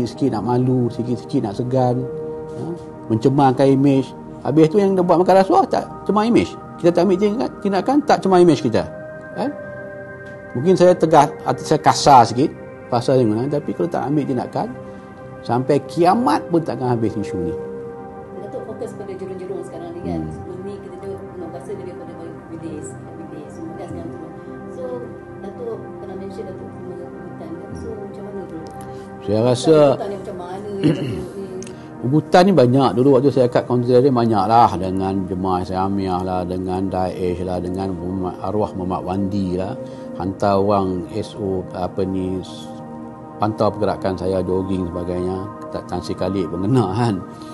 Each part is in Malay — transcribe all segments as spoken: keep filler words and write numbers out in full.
sikit-sikit nak malu, sikit-sikit nak segan, ha? Mencemarkan imej. Habis tu yang dia buat makan rasuah tak cemar imej. Kita tak ambil tindakan, tindakan tak cemar imej kita. Kan? Mungkin saya tegas atau saya kasar sikit pasal yang mana, tapi kalau tak ambil tindakan sampai kiamat pun takkan habis isu ni. Datuk fokus pada jurung-jurung sekarang ni kan. Hmm. Sebelum ni kita tengok nak bahasa dia daripada bilis, bilis semua kan sekarang tu. So Datuk pernah mention Datuk punya hutan kan. So macam mana tu? Saya rasa hutan yang macam mana yang Datuk ni? Ugutan ni banyak. Dulu waktu saya kat kaunter dia banyak lah, dengan Jemaah Islamiah lah, dengan Daesh lah, dengan arwah Muhammad Wandi lah, hantar orang S O apa ni, pantau pergerakan saya, jogging sebagainya, tak tansi kali pun kena kan.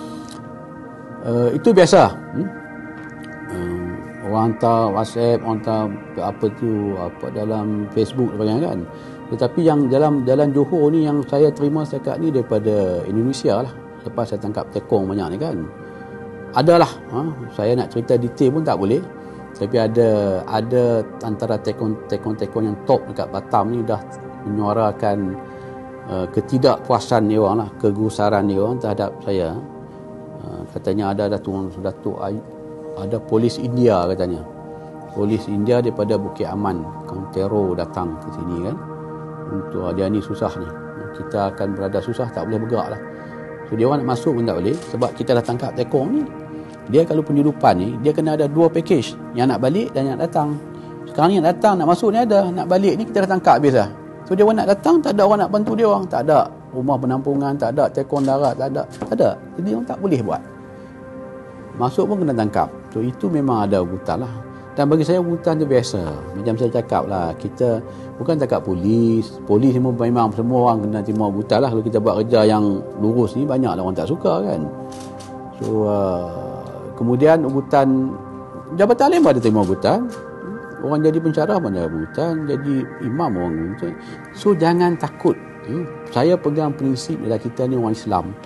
Uh, itu biasa. Hmm? Uh, orang hantar WhatsApp, orang hantar apa tu, apa dalam Facebook sebagainya kan. Tetapi yang dalam dalam Johor ni yang saya terima setakat ni daripada Indonesia lah. Lepas saya tangkap tekong banyak ni kan. Adalah, ha? Saya nak cerita detail pun tak boleh. Tapi ada ada antara tekong-tekong yang top dekat Batam ni dah menyuarakan uh, ketidakpuasan dia orang lah, kegusaran dia orang terhadap saya. Uh, katanya ada Datuk Datuk ada polis India katanya. Polis India daripada Bukit Aman, Kampung datang ke sini kan. Untuk dia ni susah ni. Kita akan berada susah, tak boleh bergerak lah. So dia orang nak masuk pun tak boleh sebab kita dah tangkap tekong ni. Dia kalau penyeludupan ni, dia kena ada dua package, yang nak balik dan yang nak datang. Sekarang ni yang datang nak masuk ni ada, nak balik ni kita dah tangkap habis lah. So dia orang nak datang, tak ada orang nak bantu dia orang, tak ada rumah penampungan, tak ada tekong darat, tak ada, tak ada. Jadi orang tak boleh buat. Masuk pun kena tangkap. So itu memang ada ugutan lah. Dan bagi saya ugutan tu biasa. Macam saya cakap lah, kita bukan cakap polis. Polis semua memang semua orang kena terima ugutan lah. Kalau kita buat kerja yang lurus ni, banyak lah orang tak suka kan. So uh, kemudian ugutan Jabatan Alim ada terima ugutan. Orang jadi pensyarah pun ada ugutan, jadi imam orang ugutan. So jangan takut. Saya pegang prinsip adalah kita ni orang Islam.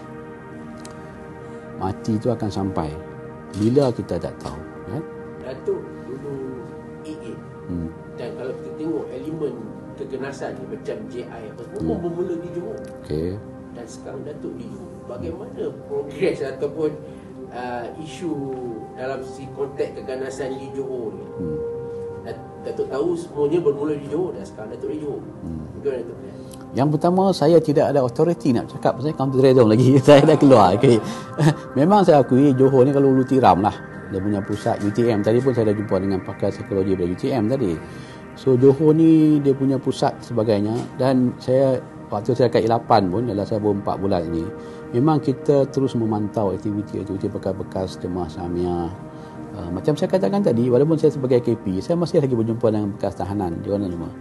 Mati tu akan sampai. Bila kita tak tahu kan. Datuk dulu A A. Hmm. Dan kalau kita tengok elemen keganasan ni macam J I apa semua hmm. pun bermula di Johor. Okey. Dan sekarang Datuk di Johor. Bagaimana progres ataupun uh, isu dalam si konteks keganasan di Johor ni? Hmm. Datuk tahu semuanya bermula di Johor dan sekarang Datuk di Johor. Hmm. Bagaimana Datuk? Yang pertama, saya tidak ada authority nak cakap pasal counter terrorism lagi. Saya dah keluar. Okay. Memang saya akui Johor ni kalau Ulu Tiram lah. Dia punya pusat U T M. Tadi pun saya dah jumpa dengan pakar psikologi dari U T M tadi. So Johor ni dia punya pusat sebagainya. Dan saya, waktu saya kat I lapan pun, dalam saya baru empat bulan ni, memang kita terus memantau aktiviti-aktiviti bekas-bekas Jemaah Islamiah. Uh, macam saya katakan tadi, walaupun saya sebagai K P, saya masih lagi berjumpa dengan bekas tahanan di mana semua.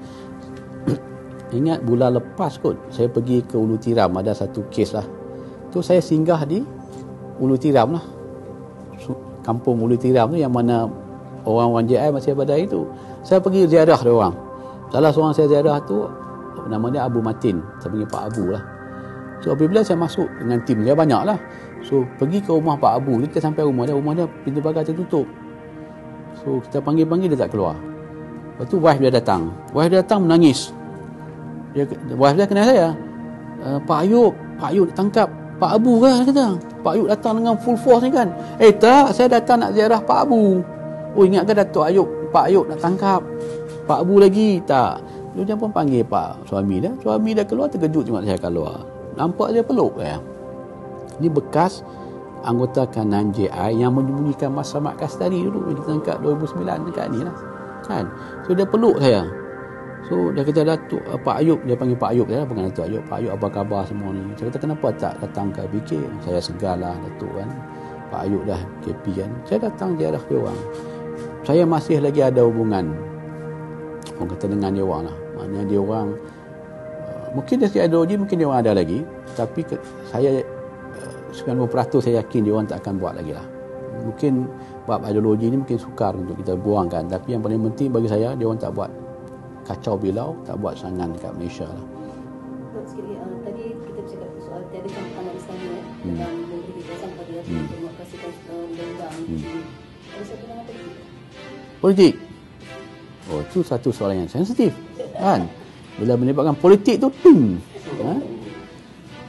Ingat bulan lepas kot, saya pergi ke Ulu Tiram, ada satu kes lah. Tu saya singgah di Ulu Tiram lah. Kampung Ulu Tiram tu yang mana orang-orang J I masih pada itu. Saya pergi ziarah dia orang. Salah seorang saya ziarah tu, nama dia Abu Matin. Saya panggil Pak Abu lah. So apabila saya masuk dengan tim dia, banyak lah. So pergi ke rumah Pak Abu, kita sampai rumah dia, rumah dia pintu pagar tertutup. So kita panggil-panggil dia tak keluar. Lepas tu wife dia datang. Wife dia datang menangis. Dia, wife dia kenal saya. Uh, Pak Ayub, Pak Ayub tangkap Pak Abu kan, dia kata. Pak Ayub datang dengan full force ni kan. Eh tak, saya datang nak ziarah Pak Abu. Oh ingat ke Datuk Ayub, Pak Ayub nak tangkap Pak Abu lagi? Tak. Dia pun panggil Pak suami dia. Suami dia keluar, terkejut tengok saya keluar. Nampak dia peluk saya. Ini bekas anggota kanan J I yang menyembunyikan Mas Samad Kastari dulu. Dia tangkap dua ribu sembilan dekat ni lah. Kan? So dia peluk saya. So dia kata Datuk uh, Pak Ayub, dia panggil Pak Ayub, saya bukan Datuk Ayub. Pak Ayub apa khabar semua ni? Saya kata kenapa tak datang ke B K? Saya segarlah Datuk kan. Pak Ayub dah K P kan. Saya datang ziarah dia orang. Saya masih lagi ada hubungan, orang kata, dengan dia orang lah. Maknanya dia orang uh, mungkin dari segi ideologi mungkin dia orang ada lagi, tapi ke, saya uh, sembilan puluh peratus saya yakin dia orang tak akan buat lagi lah. Mungkin bab ideologi ni mungkin sukar untuk kita buangkan, tapi yang paling penting bagi saya, dia orang tak buat kacau bilau, tak buat serangan dekat Malaysia lah. Sekali, uh, tadi kita bercakap soal tiada campur Islam ya, hmm. dalam negeri kita sampai dia hmm. demokrasikan undang-undang. Hmm. Ada satu nama politik? Politik? Oh, itu satu soalan yang sensitif. Kan? Bila melibatkan politik tu, hmm. ha?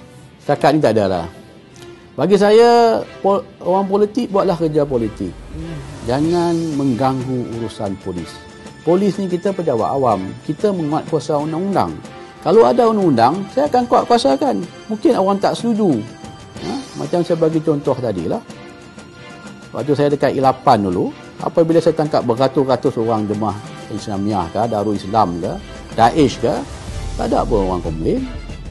Setakat ni tak ada lah. Bagi saya, pol, orang politik buatlah kerja politik. Jangan mengganggu urusan polis. Polis ni kita pejabat awam. Kita menguatkuasa undang-undang. Kalau ada undang-undang, saya akan kuatkuasakan. Mungkin orang tak setuju. Ha? Macam saya bagi contoh tadi lah. Waktu saya dekat I lapan dulu, apabila saya tangkap beratus-ratus orang jemaah Islamiah ke, Darul Islam ke, Daesh ke, tak ada pun orang komplain.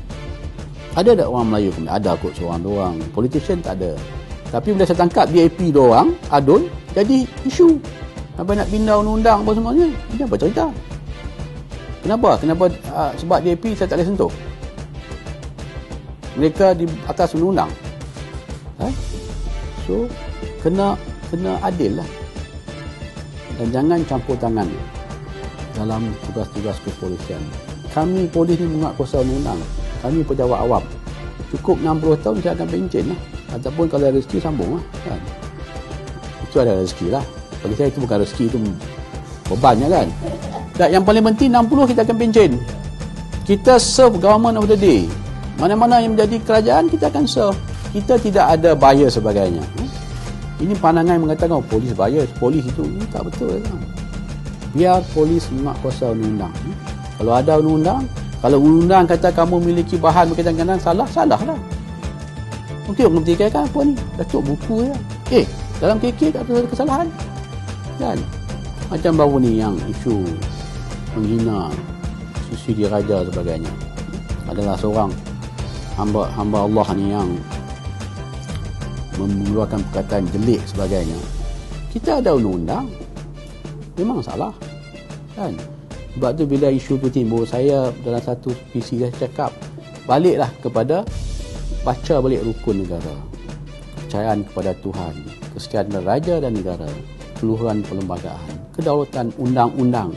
Ada tak orang Melayu komplain? Ada kot seorang dua orang. Politician tak ada. Tapi bila saya tangkap D A P dua orang, adun, jadi isu. Sampai nak pindah undang-undang apa semuanya. Ini apa cerita? Kenapa? Kenapa? Uh, sebab D A P saya tak boleh sentuh. Mereka di atas undang-undang. Ha? So, kena kena adil lah. Dan jangan campur tangan dalam tugas-tugas kepolisian. Kami polis ni menguatkuasa undang-undang. Kami pejabat awam. Cukup enam puluh tahun saya akan pencen lah. Ataupun kalau ada rezeki sambung lah. Kan? Itu ada rezeki lah. Bagi saya itu bukan rezeki, itu bebannya kan. Dan yang paling penting enam puluh kita akan pencen. Kita serve government of the day. Mana-mana yang menjadi kerajaan kita akan serve. Kita tidak ada bias sebagainya. Ini pandangan yang mengatakan oh, polis bias, polis itu. Ini tak betul kan? Biar polis menguatkuasa undang-undang. Kalau ada undang-undang, kalau undang kata kamu memiliki bahan berkaitan dengan salah, salah lah. Mungkin membuktikan kan apa ni? Datuk buku ya. Eh, dalam K K tak ada kesalahan. Kan? Macam baru ni yang isu menghina suci diraja sebagainya. Adalah seorang hamba hamba Allah ni yang mengeluarkan perkataan jelek sebagainya. Kita ada undang-undang. Memang salah. Kan? Sebab tu bila isu tu timbul, saya dalam satu P C saya cakap, baliklah kepada baca balik rukun negara. Kepercayaan kepada Tuhan, kesetiaan raja dan negara, keluhuran perlembagaan, kedaulatan undang-undang,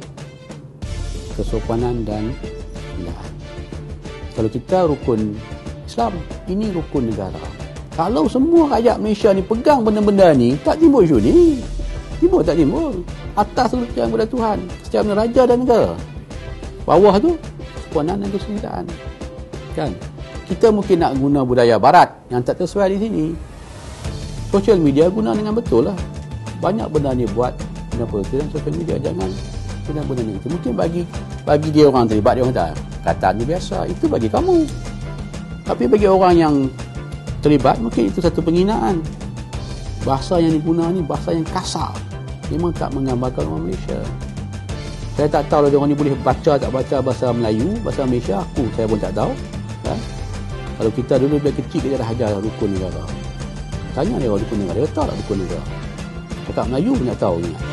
kesopanan dan kemuliaan. Kalau kita rukun Islam, ini rukun negara. Kalau semua rakyat Malaysia ni pegang benda-benda ni, tak timbul isu ni. Timbul tak timbul. Atas tu kepercayaan kepada Tuhan, kesetiaan raja dan negara. Bawah tu kesopanan dan kesulitaan. Kan? Kita mungkin nak guna budaya barat yang tak tersesuai di sini. Social media guna dengan betul lah. Banyak benda ni buat kenapa dalam social media, jangan guna benda ni. Mungkin bagi bagi dia orang terlibat, dia orang tak kata ni biasa, itu bagi kamu. Tapi bagi orang yang terlibat, mungkin itu satu penghinaan. Bahasa yang diguna ni bahasa yang kasar, memang tak menggambarkan orang Malaysia. Saya tak tahu lah dia orang ni boleh baca tak baca bahasa Melayu, bahasa Malaysia, aku saya pun tak tahu. Kan? Kalau kita dulu bila kecil kita dah ajar rukun negara. Tanya dia orang rukun negara, dia tahu tak rukun negara. Cakap Melayu pun tak tahu ni.